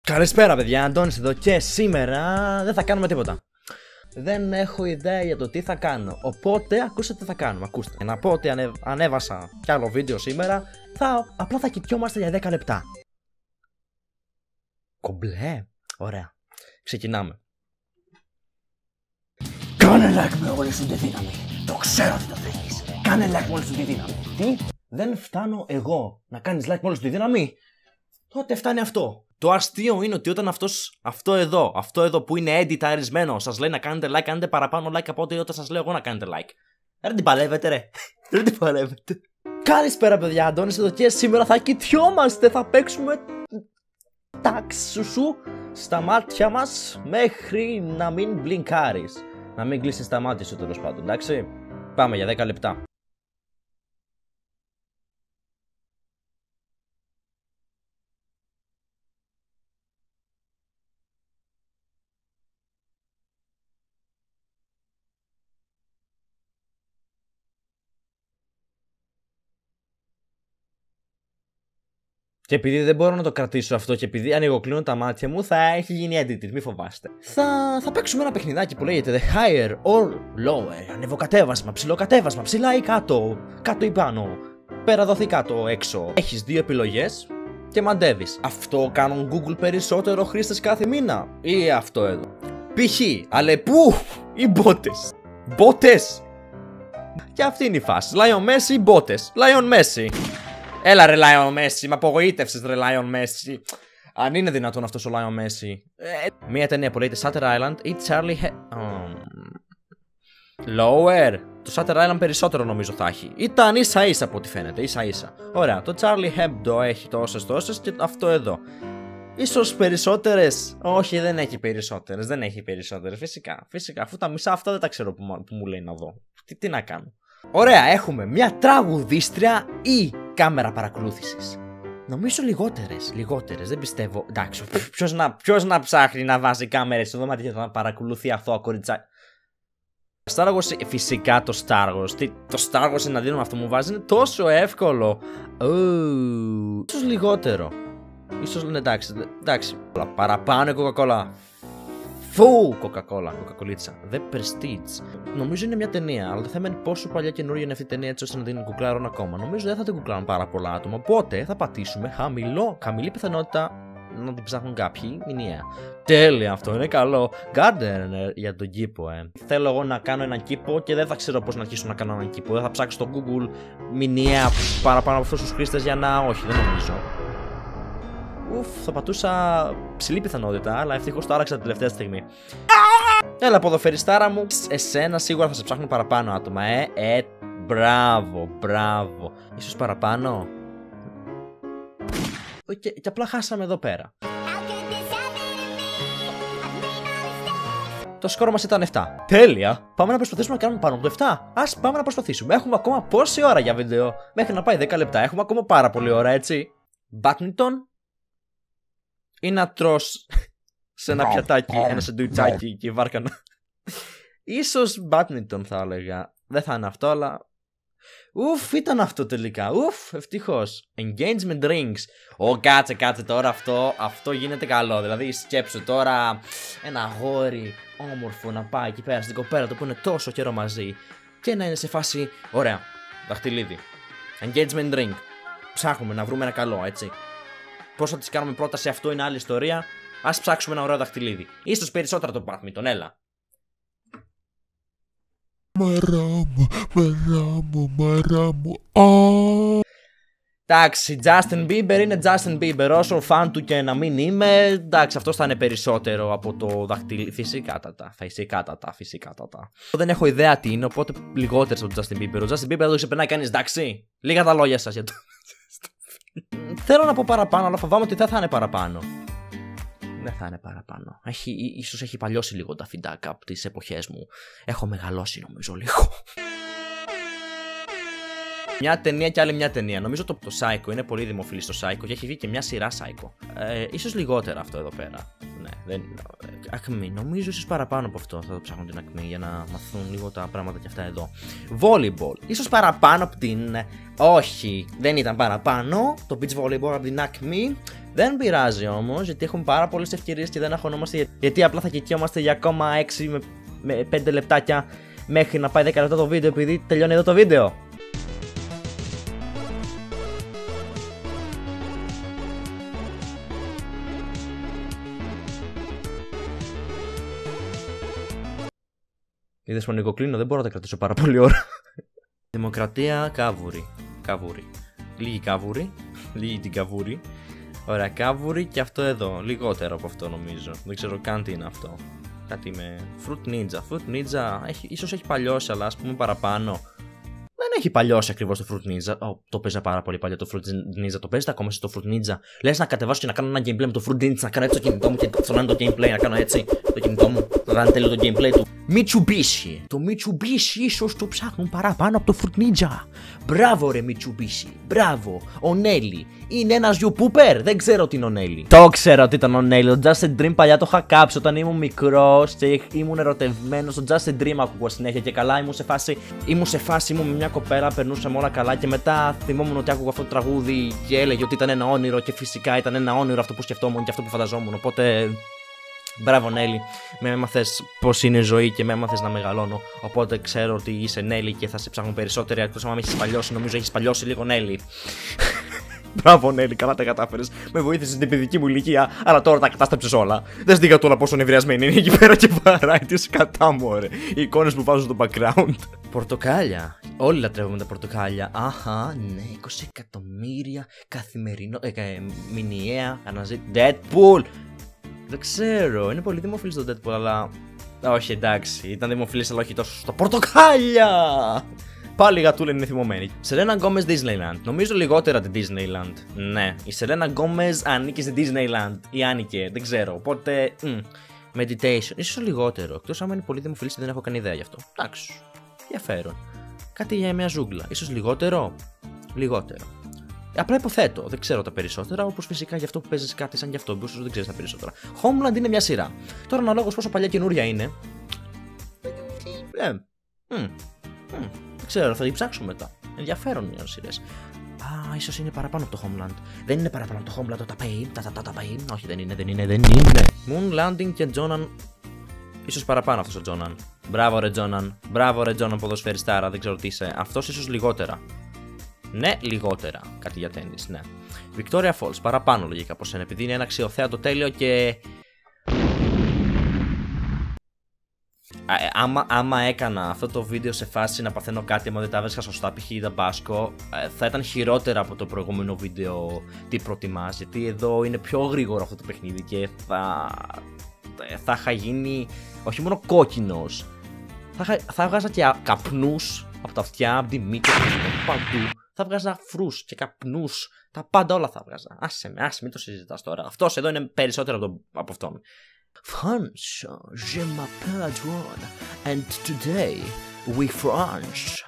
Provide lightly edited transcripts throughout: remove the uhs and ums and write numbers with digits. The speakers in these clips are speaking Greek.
Καλησπέρα παιδιά, Αντώνης εδώ και σήμερα δεν θα κάνουμε τίποτα. Δεν έχω ιδέα για το τι θα κάνω, οπότε ακούστε τι θα κάνουμε, ακούστε. Να πω ότι ανέβασα κι άλλο βίντεο σήμερα, απλά θα κοιτιόμαστε για 10 λεπτά. Κομπλέ, ωραία, ξεκινάμε. Κάνε like με όλη σου τη δύναμη, το ξέρω ότι το θέλεις. Κάνε like με όλη σου τη δύναμη. Τι, δεν φτάνω εγώ να κάνεις like με όλη σου τη δύναμη? Τότε φτάνει αυτό. Το αστείο είναι ότι όταν αυτό εδώ που είναι editaρισμένο σας λέει να κάνετε like, κάνετε παραπάνω like από ό,τι όταν σας λέω εγώ να κάνετε like. Δεν την παλεύετε ρε. Δεν την παλεύετε. Καλησπέρα παιδιά, Αντώνης εδώ και σήμερα θα κοιτιόμαστε. Θα παίξουμε τάξουσου στα μάτια μας μέχρι να μην μπλινκάρεις. Να μην κλείσεις τα μάτια σου τέλος πάντων, εντάξει. Πάμε για 10 λεπτά. Και επειδή δεν μπορώ να το κρατήσω αυτό και επειδή ανοιγοκλίνω τα μάτια μου, θα έχει γίνει edited, μη φοβάστε. Θα παίξουμε ένα παιχνιδάκι που λέγεται The Higher or Lower. Ανεβοκατέβασμα, ψηλοκατέβασμα, ψηλά ή κάτω, κάτω ή πάνω, πέρα δοθεί κάτω, έξω. Έχεις δύο επιλογές και μαντεύεις. Αυτό κάνουν Google περισσότερο χρήστες κάθε μήνα ή αυτό εδώ? Π.χ. Αλεπού ή μπότες. Μπότες. Και αυτή είναι η φάση. Lion Messi ή μπότες. Lion Messi. Έλα ρε Lion Messi, με απογοήτευσες ρε Lion Messi. Αν είναι δυνατόν αυτός ο Lion Messi. Μία ταινία που λέγεται Shutter Island ή Charlie Lower. Το Shutter Island περισσότερο νομίζω θα έχει. Ήταν ίσα ίσα από ό,τι φαίνεται, ίσα ίσα. Ωραία, το Charlie Hebdo έχει τόσες και αυτό εδώ. Ίσως περισσότερες. Όχι, δεν έχει περισσότερες, δεν έχει περισσότερες. Φυσικά, αφού τα μισά αυτά δεν τα ξέρω που μου λέει να δω. Τι να κάνω. Ωραία, έχουμε μια τραγουδίστρια ή κάμερα παρακολούθησης. Νομίζω λιγότερες, δεν πιστεύω. Εντάξει, ποιος να ψάχνει να βάζει κάμερες στο δωμάτιο να παρακολουθεί αυτό το κοριτσάκι. Star Wars, φυσικά το Star Wars. Το Star Wars να δίνουμε αυτό μου βάζει είναι τόσο εύκολο. Ίσως λιγότερο. Ίσως λένε εντάξει. Παραπάνω Coca-Cola. Φου! Κοκακολίτσα. The Prestige. Νομίζω είναι μια ταινία, αλλά το θέμα είναι πόσο παλιά καινούργια είναι αυτή η ταινία έτσι ώστε να την κουκλάρουν ακόμα. Νομίζω δεν θα την κουκλάρουν πάρα πολλά άτομα. Οπότε θα πατήσουμε χαμηλή πιθανότητα να την ψάχνουν κάποιοι μηνιαία. Τέλεια, αυτό είναι καλό. Gardener για τον κήπο, Θέλω εγώ να κάνω έναν κήπο και δεν θα ξέρω πώς να αρχίσω να κάνω έναν κήπο. Δεν θα ψάξω στο Google μηνιαία παραπάνω από αυτούς τους χρήστες για να. Όχι, δεν νομίζω. Θα πατούσα ψηλή πιθανότητα, αλλά ευτυχώς το άραξα την τελευταία στιγμή. Έλα ποδοφεριστάρα μου, εσένα σίγουρα θα σε ψάχνουν παραπάνω άτομα, μπράβο. Ίσως παραπάνω. Και απλά χάσαμε εδώ πέρα. Το σκόρο μας ήταν 7. Τέλεια. Πάμε να προσπαθήσουμε να κάνουμε πάνω από το 7. Ας πάμε να προσπαθήσουμε. Έχουμε ακόμα πόση ώρα για βίντεο? Μέχρι να πάει 10 λεπτά. Έχουμε ακόμα πάρα πολύ ώρα, έτσι. Badminton. Ή να τρως σε ένα πιατάκι, ένα σεντουιτσάκι και βάρκανα. Ίσως badminton θα έλεγα. Δεν θα είναι αυτό, αλλά ήταν αυτό τελικά. Ευτυχώς. Engagement rings. Κάτσε τώρα, αυτό γίνεται καλό. Δηλαδή σκέψου τώρα ένα αγόρι όμορφο να πάει εκεί πέρα στην κοπέλα του που είναι τόσο καιρό μαζί και να είναι σε φάση ωραία, δαχτυλίδι. Engagement ring. Ψάχνουμε να βρούμε ένα καλό, έτσι. Πώς θα τις κάνουμε πρόταση, αυτό είναι άλλη ιστορία. Ας ψάξουμε ένα ωραίο δαχτυλίδι. Ίσως περισσότερα το badminton, έλα. Μαράμου. Εντάξει, Justin Bieber είναι Justin Bieber. Όσο φαν του και να μην είμαι, εντάξει, αυτός θα είναι περισσότερο από το δαχτυλίδι. Φυσικά. Δεν έχω ιδέα τι είναι, οπότε λιγότερες από τον Justin Bieber. Ο Justin Bieber εδώ ξεπερνάει κανείς, εντάξει. Λίγα τα λόγια σας για το. Θέλω να πω παραπάνω, αλλά φοβάμαι ότι δεν θα είναι παραπάνω. Δεν θα είναι παραπάνω. Ίσως έχει παλιώσει λίγο τα φιντάκα από τις εποχές μου. Έχω μεγαλώσει νομίζω λίγο. Μια ταινία και άλλη μια ταινία. Νομίζω το Psycho είναι πολύ δημοφιλή στο Psycho και έχει βγει και μια σειρά Psycho. Ίσως λιγότερα αυτό εδώ πέρα. Ναι. δεν. Ακμή, νομίζω ίσως παραπάνω από αυτό θα το ψάχνω την Ακμή για να μαθούν λίγο τα πράγματα και αυτά εδώ. Volleyball, ίσως παραπάνω από την. Όχι, δεν ήταν παραπάνω. Το beach volleyball από την Ακμή. Δεν πειράζει όμως, γιατί έχουμε πάρα πολλές ευκαιρίες και δεν αγχωνόμαστε. Γιατί απλά θα κοιτιόμαστε για ακόμα 6 με 5 λεπτάκια μέχρι να πάει 10 λεπτά το βίντεο, επειδή τελειώνει εδώ το βίντεο. Είδες Μονικό, κλείνω, δεν μπορώ να τα κρατήσω πάρα πολύ ώρα. Δημοκρατία, κάβουρη. Λίγη κάβουρη. Λίγη την καβούρη. Ωραία, κάβουρη και αυτό εδώ. Λιγότερο από αυτό νομίζω. Δεν ξέρω καν τι είναι αυτό. Κάτι με Fruit Ninja. Fruit Ninja ίσως έχει παλιώσει, αλλά ας πούμε παραπάνω. Δεν έχει παλιώσει ακριβώς το Fruit Ninja. Το παίζα πάρα πολύ παλιά το Fruit Ninja. Το παίζετε ακόμα στο Fruit Ninja. Λες να κατεβάσω και να κάνω ένα gameplay με το Fruit Ninja. Να κάνω έτσι το κινητό μου και να το gameplay. Να κάνω έτσι το κινητό μου. Να κάνει τέλειο το gameplay του. Mitsubishi. Το Mitsubishi ίσως το ψάχνουν παραπάνω από το Fruit Ninja. Μπράβο ρε Mitsubishi. Μπράβο. Ο Νέλη. Είναι ένας YouTuber. Δεν ξέρω τι είναι ο Νέλη. Το ξέρω ότι ήταν ο Νέλη. Το Just a Dream παλιά το είχα κάψει όταν ήμουν μικρός και ήμουν ερωτευμένος. Το Just a Dream ακούγα συνέχεια και καλά. Ήμουν σε φάση με μια κοπέλα. Περνούσαμε όλα καλά και μετά θυμόμουν ότι άκουγα αυτό το τραγούδι και έλεγε ότι ήταν ένα όνειρο. Και φυσικά ήταν ένα όνειρο αυτό που σκεφτόμουν και αυτό που φανταζόμουν. Οπότε. Μπράβο Νέλη, με έμαθες πως είναι η ζωή και με έμαθες να μεγαλώνω. Οπότε ξέρω ότι είσαι Νέλη και θα σε ψάχνω περισσότερο. Εκτός αν με έχεις παλιώσει, νομίζω έχεις παλιώσει λίγο Νέλη. Μπράβο Νέλη, καλά τα κατάφερες. Με βοήθησες στην παιδική μου ηλικία, αλλά τώρα τα κατάστρεψες όλα. Δεν στείλα τώρα πόσο νευριασμένη είναι εκεί πέρα και βαράει τη σκατά μου, ωραία. Οι εικόνες που βάζω στο background. Πορτοκάλια. Όλοι λατρεύουμε τα πορτοκάλια. Αχα, ναι, 20 εκατομμύρια καθημερινό. Μηνιαία αναζήτηση. Deadpool! Δεν ξέρω, είναι πολύ δημοφιλής το Deadpool, αλλά. Όχι, εντάξει, ήταν δημοφιλής, αλλά όχι τόσο στο πορτοκάλια! Πάλι η γατούλα είναι θυμωμένη. Selena Gomez Disneyland. Νομίζω λιγότερα την Disneyland. Ναι, η Selena Gomez ανήκει στην Disneyland. Ή άνοικε, δεν ξέρω. Οπότε. Meditation. Ίσως λιγότερο. Εκτός άμα είναι πολύ δημοφιλής και δεν έχω καν ιδέα γι' αυτό. Εντάξει. Ενδιαφέρον. Κάτι για μια ζούγκλα. Ίσως λιγότερο. Λιγότερο. Απλά υποθέτω, δεν ξέρω τα περισσότερα, όπως φυσικά για αυτό που παίζεις κάτι σαν γι' αυτό, ίσως δεν ξέρεις τα περισσότερα. Homeland είναι μια σειρά. Τώρα αναλόγως πόσο παλιά καινούρια είναι. Δεν ξέρω, θα την ψάξω μετά. Ενδιαφέρον είναι οι σειρές. Ίσως είναι παραπάνω από το Homeland. Δεν είναι παραπάνω από το Homeland, τα Pain. Όχι, δεν είναι. Moon Landing και Jonan. Ίσως παραπάνω αυτός ο Jonan. Μπράβο ρε Jonan, ποδοσφαιριστάρα, δεν ξέρω τι είσαι. Αυτός ίσως λιγότερα. Ναι, λιγότερα. Κάτι για τέννις, ναι. Victoria Falls, παραπάνω λογικά πως είναι, επειδή είναι ένα αξιοθέατο τέλειο και. Άμα έκανα αυτό το βίντεο σε φάση να παθαίνω κάτι, άμα δεν τα έβρισκα σωστά, π.χ. Δαμπάσκο, θα ήταν χειρότερα από το προηγούμενο βίντεο τι προτιμάς, γιατί εδώ είναι πιο γρήγορο αυτό το παιχνίδι και θα είχα γίνει όχι μόνο κόκκινος, θα έβγαζα και καπνούς από τα αυτιά, από τη μύτη, από παντού. Θα βγάζα φρούς και καπνούς. Τα πάντα όλα θα βγάζα. Άσε με, μην το συζητάς τώρα. Αυτός εδώ είναι περισσότερο από αυτόν. France, je m'appelle Adouane, and today we France.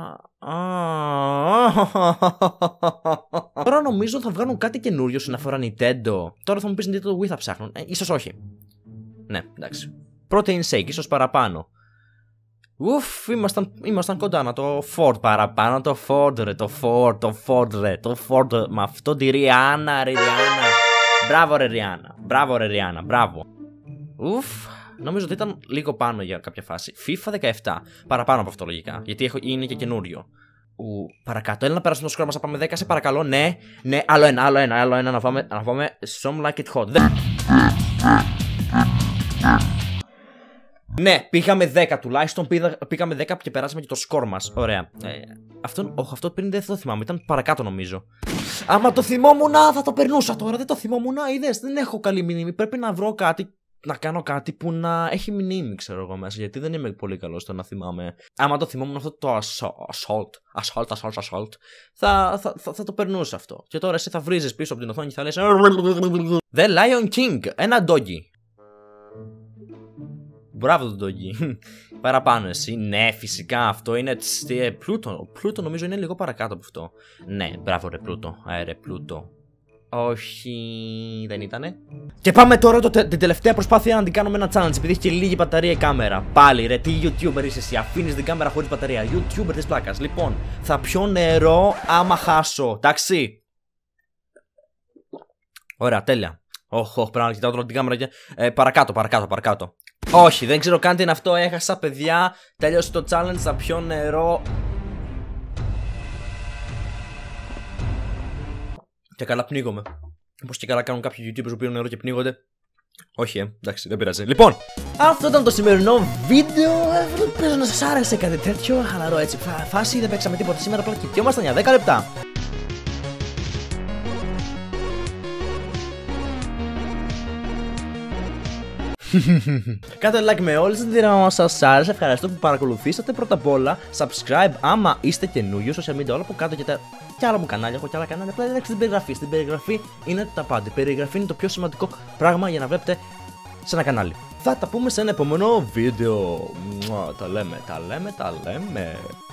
Τώρα νομίζω θα βγάλουν κάτι καινούριο στην αφορά Nintendo. Τώρα θα μου πεις Nintendo Wii θα ψάχνουν. Ίσως όχι. Ναι, εντάξει. Protein shake, ίσως παραπάνω. Ουφ, ήμασταν κοντά να το Ford παραπάνω, το Ford ρε, το Ford, με αυτό τη Ριάννα, ρε Ριάννα. Μπράβο ρε Ριάννα, μπράβο. Ουφ, νομίζω ότι ήταν λίγο πάνω για κάποια φάση. FIFA 17, παραπάνω από αυτό λογικά, γιατί είναι και καινούριο. Παρακάτω, έλα να περάσουμε το σκρόμα, να πάμε 10, σε παρακαλώ, ναι, άλλο ένα, να πάμε Some Like It Hot. Ναι, πήγαμε 10 τουλάχιστον, πήγαμε 10 και περάσαμε και το σκορ μας. Ωραία. Αυτό πριν δεν το θυμάμαι, ήταν παρακάτω νομίζω. Άμα το θυμόμουν θα το περνούσα τώρα, δεν το θυμόμουν, είδες, δεν έχω καλή μνήμη. Πρέπει να βρω κάτι, να κάνω κάτι που να έχει μνήμη, ξέρω εγώ μέσα, γιατί δεν είμαι πολύ καλός στο να θυμάμαι. Άμα το θυμόμουν αυτό το assault, θα το περνούσα αυτό. Και τώρα εσύ θα βρίζεις πίσω από την οθόνη και θα λες The Lion King, ένα doggy. Μπράβο τον Doggy. Παραπάνω εσύ. Ναι, φυσικά αυτό είναι Πλούτο. Πλούτο νομίζω είναι λίγο παρακάτω από αυτό. Ναι, μπράβο ρε Πλούτο. Ρε Πλούτο. Όχι, δεν ήτανε. Και πάμε τώρα την τελευταία προσπάθεια να την κάνουμε ένα challenge. Επειδή έχει και λίγη μπαταρία η κάμερα. Πάλι ρε, τι YouTuber είσαι εσύ. Αφήνεις την κάμερα χωρίς μπαταρία. YouTuber της πλάκας. Λοιπόν, θα πιω νερό άμα χάσω. Εντάξει. Ωραία, τέλεια. Όχι, πρέπει να κοιτάω τώρα την κάμερα και. Παρακάτω. Όχι, δεν ξέρω καν τι είναι αυτό. Έχασα, παιδιά. Τέλειωσε το challenge. Θα πιω νερό. Και καλά πνίγομαι. Όπως και καλά κάνουν κάποιοι YouTubers που πίνουν νερό και πνίγονται. Όχι, εντάξει, δεν πειράζει. Λοιπόν, αυτό ήταν το σημερινό βίντεο. Ελπίζω να σας άρεσε κάτι τέτοιο. Χαλαρό έτσι. Φάση, δεν παίξαμε τίποτα σήμερα. Απλά κοιτιόμασταν για 10 λεπτά. Κάντε like με όλες τις δράμα σας άρεσε. Ευχαριστώ που παρακολουθήσατε. Πρώτα απ' όλα, subscribe άμα είστε καινούριο. Social media όλα από κάτω και άλλα μου κανάλια. Έχω και άλλα κανάλια. Απλά δεν στην περιγραφή. Στην περιγραφή είναι τα πάντα. Η περιγραφή είναι το πιο σημαντικό πράγμα για να βλέπετε σε ένα κανάλι. Θα τα πούμε σε ένα επόμενο βίντεο. Τα λέμε.